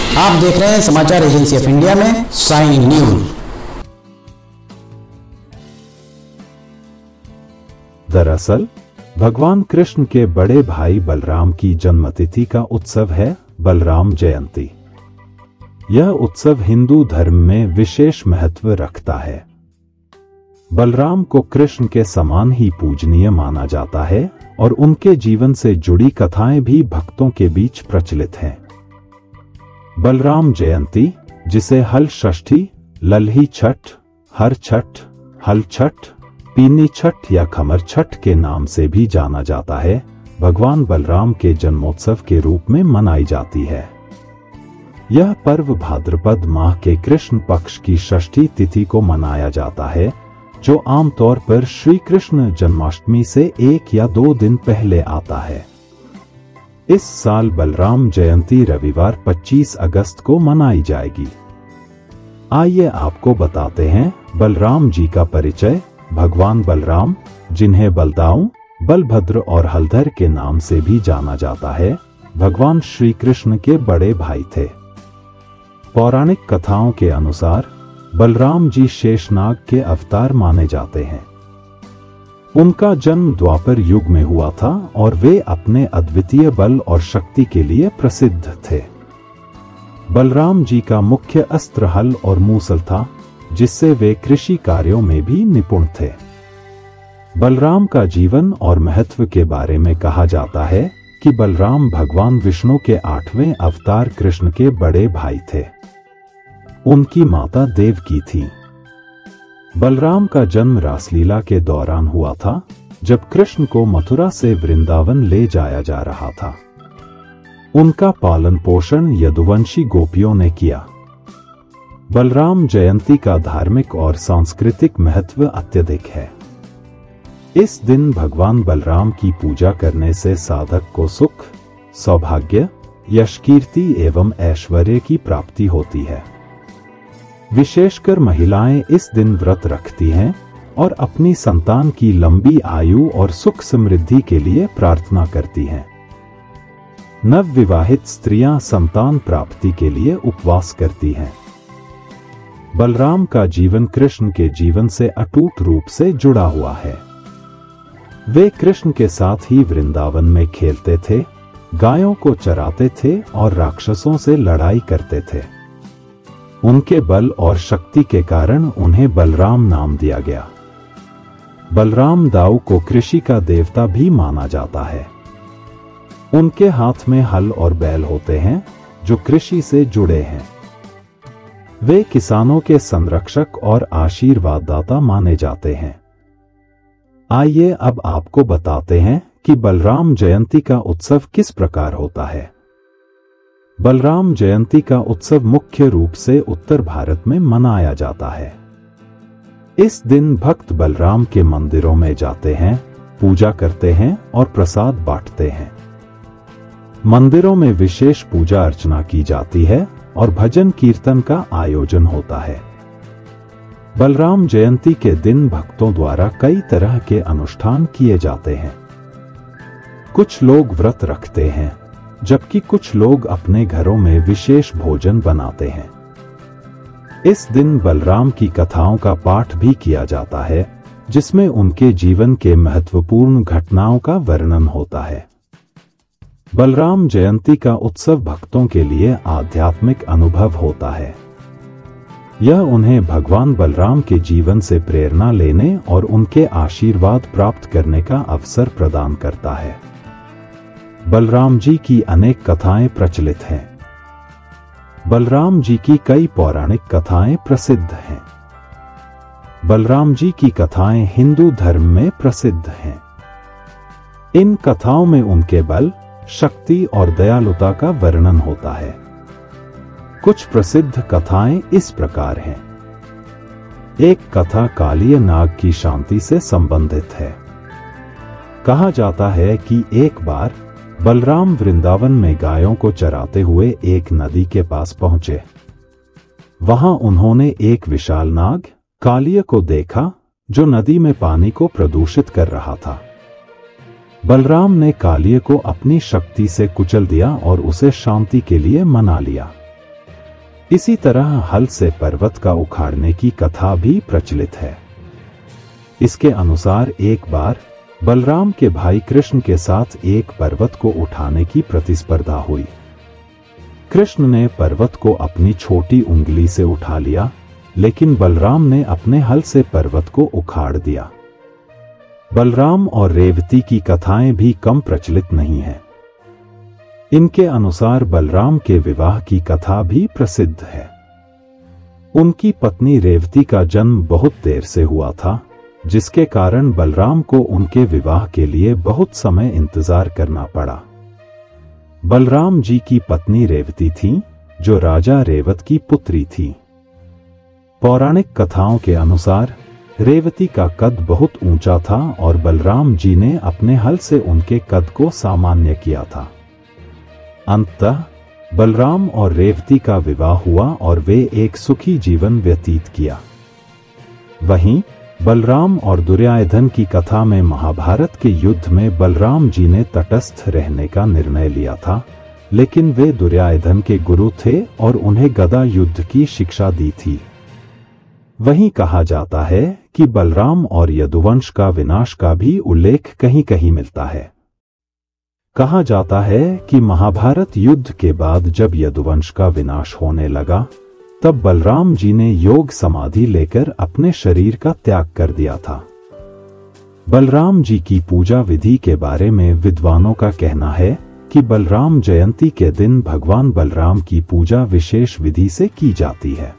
आप देख रहे हैं समाचार एजेंसी ऑफ इंडिया में साइन न्यूज। दरअसल भगवान कृष्ण के बड़े भाई बलराम की जन्मतिथि का उत्सव है बलराम जयंती। यह उत्सव हिंदू धर्म में विशेष महत्व रखता है। बलराम को कृष्ण के समान ही पूजनीय माना जाता है और उनके जीवन से जुड़ी कथाएं भी भक्तों के बीच प्रचलित हैं। बलराम जयंती, जिसे हल षष्ठी, लल्ही छठ, हर छठ, हल छठ, पीनी छठ या खमर छठ के नाम से भी जाना जाता है, भगवान बलराम के जन्मोत्सव के रूप में मनाई जाती है। यह पर्व भाद्रपद माह के कृष्ण पक्ष की षष्ठी तिथि को मनाया जाता है, जो आमतौर पर श्री कृष्ण जन्माष्टमी से 1 या 2 दिन पहले आता है। इस साल बलराम जयंती रविवार 25 अगस्त को मनाई जाएगी। आइए आपको बताते हैं बलराम जी का परिचय। भगवान बलराम, जिन्हें बलदाऊ, बलभद्र और हलधर के नाम से भी जाना जाता है, भगवान श्री कृष्ण के बड़े भाई थे। पौराणिक कथाओं के अनुसार बलराम जी शेषनाग के अवतार माने जाते हैं। उनका जन्म द्वापर युग में हुआ था और वे अपने अद्वितीय बल और शक्ति के लिए प्रसिद्ध थे। बलराम जी का मुख्य अस्त्र हल और मूसल था, जिससे वे कृषि कार्यों में भी निपुण थे। बलराम का जीवन और महत्व के बारे में कहा जाता है कि बलराम भगवान विष्णु के 8वें अवतार कृष्ण के बड़े भाई थे। उनकी माता देवकी थी। बलराम का जन्म रासलीला के दौरान हुआ था, जब कृष्ण को मथुरा से वृंदावन ले जाया जा रहा था। उनका पालन पोषण यदुवंशी गोपियों ने किया। बलराम जयंती का धार्मिक और सांस्कृतिक महत्व अत्यधिक है। इस दिन भगवान बलराम की पूजा करने से साधक को सुख, सौभाग्य, यश, कीर्ति एवं ऐश्वर्य की प्राप्ति होती है। विशेषकर महिलाएं इस दिन व्रत रखती हैं और अपनी संतान की लंबी आयु और सुख समृद्धि के लिए प्रार्थना करती हैं। नवविवाहित स्त्रियां संतान प्राप्ति के लिए उपवास करती हैं। बलराम का जीवन कृष्ण के जीवन से अटूट रूप से जुड़ा हुआ है। वे कृष्ण के साथ ही वृंदावन में खेलते थे, गायों को चराते थे और राक्षसों से लड़ाई करते थे। उनके बल और शक्ति के कारण उन्हें बलराम नाम दिया गया। बलराम दाऊ को कृषि का देवता भी माना जाता है। उनके हाथ में हल और बैल होते हैं, जो कृषि से जुड़े हैं। वे किसानों के संरक्षक और आशीर्वाददाता माने जाते हैं। आइए अब आपको बताते हैं कि बलराम जयंती का उत्सव किस प्रकार होता है। बलराम जयंती का उत्सव मुख्य रूप से उत्तर भारत में मनाया जाता है। इस दिन भक्त बलराम के मंदिरों में जाते हैं, पूजा करते हैं और प्रसाद बांटते हैं। मंदिरों में विशेष पूजा अर्चना की जाती है और भजन कीर्तन का आयोजन होता है। बलराम जयंती के दिन भक्तों द्वारा कई तरह के अनुष्ठान किए जाते हैं। कुछ लोग व्रत रखते हैं, जबकि कुछ लोग अपने घरों में विशेष भोजन बनाते हैं। इस दिन बलराम की कथाओं का पाठ भी किया जाता है, जिसमें उनके जीवन के महत्वपूर्ण घटनाओं का वर्णन होता है। बलराम जयंती का उत्सव भक्तों के लिए आध्यात्मिक अनुभव होता है। यह उन्हें भगवान बलराम के जीवन से प्रेरणा लेने और उनके आशीर्वाद प्राप्त करने का अवसर प्रदान करता है। बलराम जी की अनेक कथाएं प्रचलित हैं। बलराम जी की कई पौराणिक कथाएं प्रसिद्ध हैं। बलराम जी की कथाएं हिंदू धर्म में प्रसिद्ध हैं। इन कथाओं में उनके बल, शक्ति और दयालुता का वर्णन होता है। कुछ प्रसिद्ध कथाएं इस प्रकार हैं। एक कथा कालिय नाग की शांति से संबंधित है। कहा जाता है कि एक बार बलराम वृंदावन में गायों को चराते हुए एक नदी के पास पहुंचे। वहां उन्होंने एक विशाल नाग कालिय को देखा, जो नदी में पानी को प्रदूषित कर रहा था। बलराम ने कालिय को अपनी शक्ति से कुचल दिया और उसे शांति के लिए मना लिया। इसी तरह हल से पर्वत का उखाड़ने की कथा भी प्रचलित है। इसके अनुसार एक बार बलराम के भाई कृष्ण के साथ एक पर्वत को उठाने की प्रतिस्पर्धा हुई। कृष्ण ने पर्वत को अपनी छोटी उंगली से उठा लिया, लेकिन बलराम ने अपने हल से पर्वत को उखाड़ दिया। बलराम और रेवती की कथाएं भी कम प्रचलित नहीं हैं। इनके अनुसार बलराम के विवाह की कथा भी प्रसिद्ध है। उनकी पत्नी रेवती का जन्म बहुत देर से हुआ था, जिसके कारण बलराम को उनके विवाह के लिए बहुत समय इंतजार करना पड़ा। बलराम जी की पत्नी रेवती थी, जो राजा रेवत की पुत्री थी। पौराणिक कथाओं के अनुसार रेवती का कद बहुत ऊंचा था और बलराम जी ने अपने हल से उनके कद को सामान्य किया था। अंततः बलराम और रेवती का विवाह हुआ और वे एक सुखी जीवन व्यतीत किया। वहीं बलराम और दुर्योधन की कथा में महाभारत के युद्ध में बलराम जी ने तटस्थ रहने का निर्णय लिया था, लेकिन वे दुर्योधन के गुरु थे और उन्हें गदा युद्ध की शिक्षा दी थी। वहीं कहा जाता है कि बलराम और यदुवंश का विनाश का भी उल्लेख कहीं कहीं मिलता है। कहा जाता है कि महाभारत युद्ध के बाद जब यदुवंश का विनाश होने लगा, तब बलराम जी ने योग समाधि लेकर अपने शरीर का त्याग कर दिया था। बलराम जी की पूजा विधि के बारे में विद्वानों का कहना है कि बलराम जयंती के दिन भगवान बलराम की पूजा विशेष विधि से की जाती है।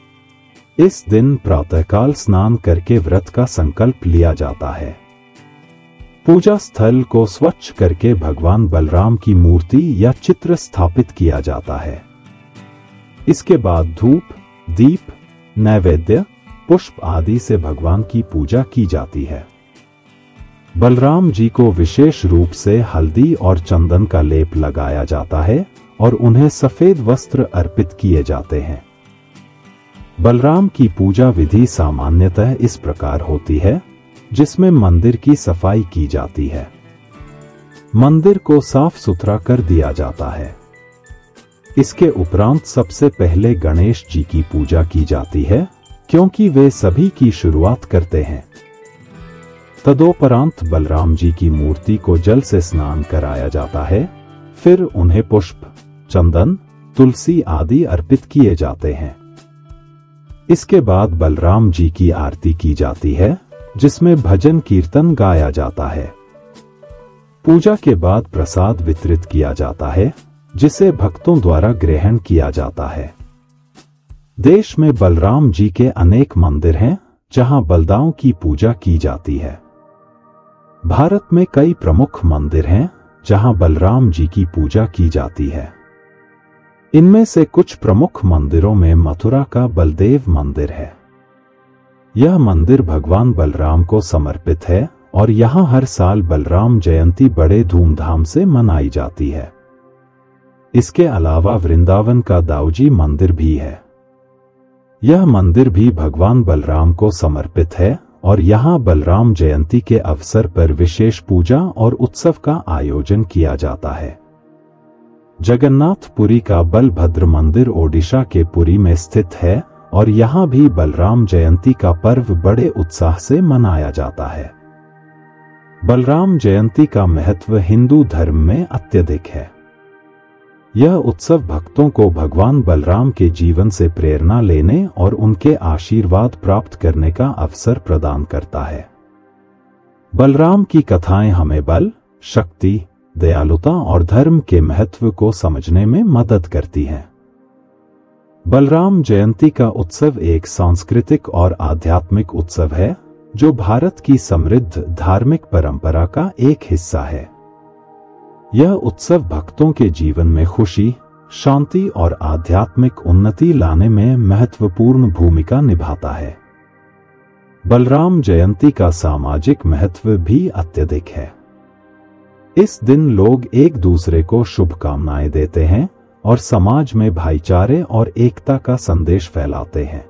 इस दिन प्रातःकाल स्नान करके व्रत का संकल्प लिया जाता है। पूजा स्थल को स्वच्छ करके भगवान बलराम की मूर्ति या चित्र स्थापित किया जाता है। इसके बाद धूप, दीप, नैवेद्य, पुष्प आदि से भगवान की पूजा की जाती है। बलराम जी को विशेष रूप से हल्दी और चंदन का लेप लगाया जाता है और उन्हें सफेद वस्त्र अर्पित किए जाते हैं। बलराम की पूजा विधि सामान्यतः इस प्रकार होती है, जिसमें मंदिर की सफाई की जाती है। मंदिर को साफ सुथरा कर दिया जाता है। इसके उपरांत सबसे पहले गणेश जी की पूजा की जाती है, क्योंकि वे सभी की शुरुआत करते हैं। तदोपरांत बलराम जी की मूर्ति को जल से स्नान कराया जाता है। फिर उन्हें पुष्प, चंदन, तुलसी आदि अर्पित किए जाते हैं। इसके बाद बलराम जी की आरती की जाती है, जिसमें भजन कीर्तन गाया जाता है। पूजा के बाद प्रसाद वितरित किया जाता है, जिसे भक्तों द्वारा ग्रहण किया जाता है। देश में बलराम जी के अनेक मंदिर हैं, जहां बलदाओं की पूजा की जाती है। भारत में कई प्रमुख मंदिर हैं, जहां बलराम जी की पूजा की जाती है। इनमें से कुछ प्रमुख मंदिरों में मथुरा का बलदेव मंदिर है। यह मंदिर भगवान बलराम को समर्पित है और यहां हर साल बलराम जयंती बड़े धूमधाम से मनाई जाती है। इसके अलावा वृंदावन का दाऊजी मंदिर भी है। यह मंदिर भी भगवान बलराम को समर्पित है और यहां बलराम जयंती के अवसर पर विशेष पूजा और उत्सव का आयोजन किया जाता है। जगन्नाथपुरी का बलभद्र मंदिर ओडिशा के पुरी में स्थित है और यहां भी बलराम जयंती का पर्व बड़े उत्साह से मनाया जाता है। बलराम जयंती का महत्व हिंदू धर्म में अत्यधिक है। यह उत्सव भक्तों को भगवान बलराम के जीवन से प्रेरणा लेने और उनके आशीर्वाद प्राप्त करने का अवसर प्रदान करता है। बलराम की कथाएं हमें बल, शक्ति, दयालुता और धर्म के महत्व को समझने में मदद करती हैं। बलराम जयंती का उत्सव एक सांस्कृतिक और आध्यात्मिक उत्सव है, जो भारत की समृद्ध धार्मिक परंपरा का एक हिस्सा है। यह उत्सव भक्तों के जीवन में खुशी, शांति और आध्यात्मिक उन्नति लाने में महत्वपूर्ण भूमिका निभाता है। बलराम जयंती का सामाजिक महत्व भी अत्यधिक है। इस दिन लोग एक दूसरे को शुभकामनाएं देते हैं और समाज में भाईचारे और एकता का संदेश फैलाते हैं।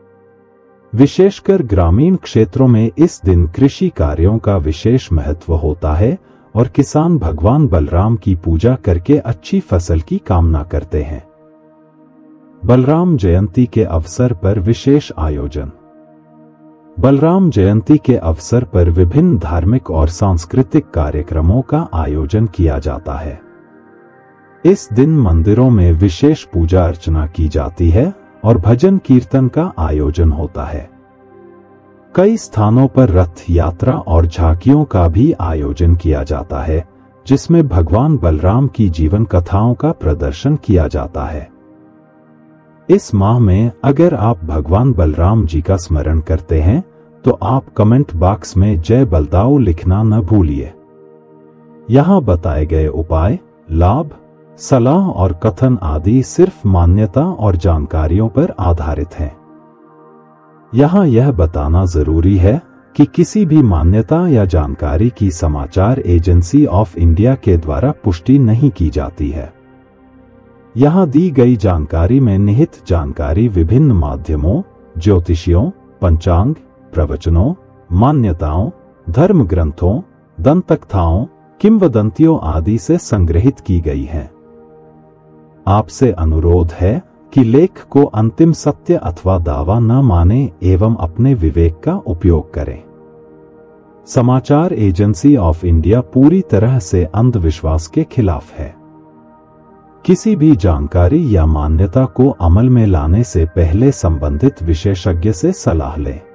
विशेषकर ग्रामीण क्षेत्रों में इस दिन कृषि कार्यों का विशेष महत्व होता है और किसान भगवान बलराम की पूजा करके अच्छी फसल की कामना करते हैं। बलराम जयंती के अवसर पर विशेष आयोजन। बलराम जयंती के अवसर पर विभिन्न धार्मिक और सांस्कृतिक कार्यक्रमों का आयोजन किया जाता है। इस दिन मंदिरों में विशेष पूजा अर्चना की जाती है और भजन कीर्तन का आयोजन होता है। कई स्थानों पर रथ यात्रा और झांकियों का भी आयोजन किया जाता है, जिसमें भगवान बलराम की जीवन कथाओं का प्रदर्शन किया जाता है। इस माह में अगर आप भगवान बलराम जी का स्मरण करते हैं तो आप कमेंट बॉक्स में जय बलदाऊ लिखना न भूलिए। यहां बताए गए उपाय, लाभ, सलाह और कथन आदि सिर्फ मान्यता और जानकारियों पर आधारित हैं। यहां यह बताना जरूरी है कि किसी भी मान्यता या जानकारी की समाचार एजेंसी ऑफ इंडिया के द्वारा पुष्टि नहीं की जाती है। यहां दी गई जानकारी में निहित जानकारी विभिन्न माध्यमों, ज्योतिषियों, पंचांग, प्रवचनों, मान्यताओं, धर्म ग्रंथों, दंतकथाओं, किंवदंतियों आदि से संग्रहित की गई है। आपसे अनुरोध है कि लेख को अंतिम सत्य अथवा दावा न माने एवं अपने विवेक का उपयोग करें। समाचार एजेंसी ऑफ इंडिया पूरी तरह से अंधविश्वास के खिलाफ है। किसी भी जानकारी या मान्यता को अमल में लाने से पहले संबंधित विशेषज्ञ से सलाह लें।